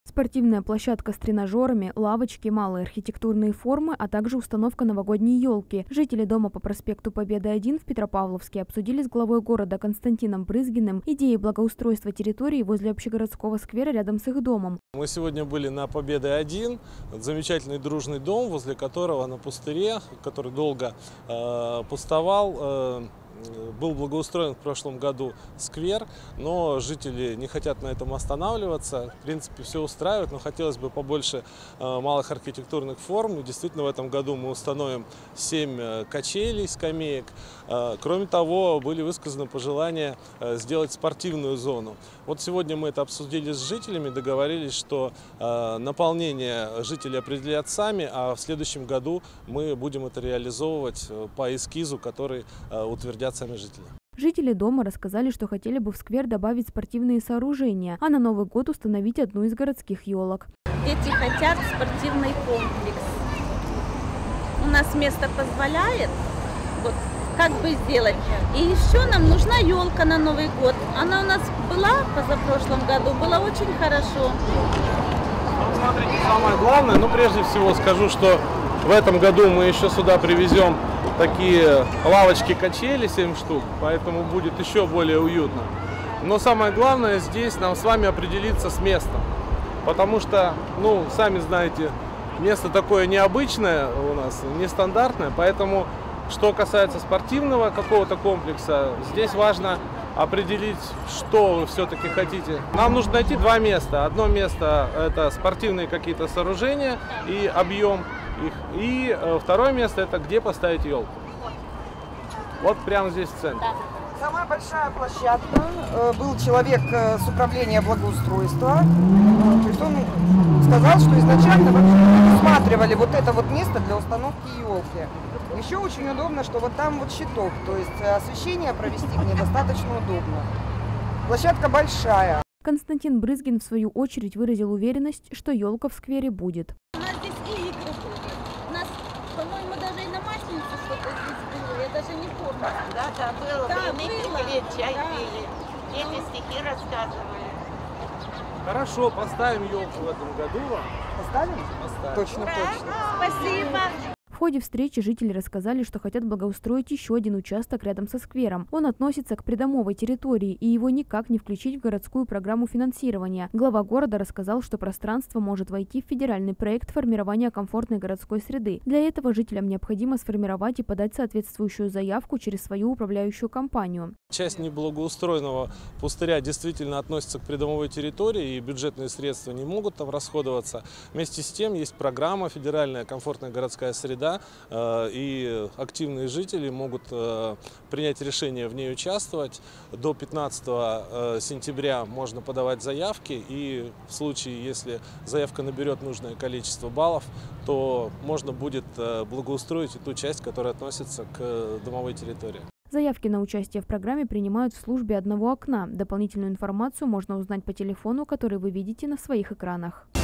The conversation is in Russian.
Спортивная площадка с тренажерами, лавочки, малые архитектурные формы, а также установка новогодней елки. Жители дома по проспекту Победы 1 в Петропавловске обсудили с главой города Константином Брызгиным идеи благоустройства территории возле общегородского сквера рядом с их домом. Мы сегодня были на Победы 1, замечательный дружный дом, возле которого на пустыре, который долго пустовал, был благоустроен в прошлом году сквер, но жители не хотят на этом останавливаться. В принципе, все устраивает, но хотелось бы побольше малых архитектурных форм. И действительно, в этом году мы установим 7 качелей, скамеек. Кроме того, были высказаны пожелания сделать спортивную зону. Вот сегодня мы это обсудили с жителями, договорились, что наполнение жители определят сами, а в следующем году мы будем это реализовывать по эскизу, который утвердят сами жители. Жители дома рассказали, что хотели бы в сквер добавить спортивные сооружения, а на Новый год установить одну из городских елок. Дети хотят спортивный комплекс. У нас место позволяет, вот как бы сделать. И еще нам нужна елка на Новый год. Она у нас была позапрошлом году, было очень хорошо. Смотрите, самое главное, прежде всего скажу, что в этом году мы еще сюда привезем такие лавочки-качели, 7 штук, поэтому будет еще более уютно. Но самое главное здесь нам с вами определиться с местом, потому что, сами знаете, место такое необычное у нас, нестандартное, поэтому, что касается спортивного какого-то комплекса, здесь важно определить, что вы все-таки хотите. Нам нужно найти 2 места. Одно место – это спортивные какие-то сооружения и объем их. И второе место – это где поставить елку. Вот прямо здесь в центре. Самая большая площадка. Был человек с управления благоустройства. То есть он сказал, что изначально рассматривали вот это вот место для установки елки. Еще очень удобно, что вот там вот щиток, то есть освещение провести мне достаточно удобно. Площадка большая. Константин Брызгин в свою очередь выразил уверенность, что елка в сквере будет. У нас здесь и игры были. У нас, по-моему, даже и на Масленицу что-то здесь было. Я даже не помню. Да, было. Да, мы пили, чай пили. Дети стихи рассказывали. Хорошо, поставим елку в этом году вам. Поставим? Поставим. Точно. Спасибо. В ходе встречи жители рассказали, что хотят благоустроить еще один участок рядом со сквером. Он относится к придомовой территории, и его никак не включить в городскую программу финансирования. Глава города рассказал, что пространство может войти в федеральный проект формирования комфортной городской среды. Для этого жителям необходимо сформировать и подать соответствующую заявку через свою управляющую компанию. Часть неблагоустроенного пустыря действительно относится к придомовой территории, и бюджетные средства не могут там расходоваться. Вместе с тем есть программа «Федеральная комфортная городская среда», и активные жители могут принять решение в ней участвовать. До 15 сентября можно подавать заявки, и в случае, если заявка наберет нужное количество баллов, то можно будет благоустроить и ту часть, которая относится к домовой территории. Заявки на участие в программе принимают в службе одного окна. Дополнительную информацию можно узнать по телефону, который вы видите на своих экранах.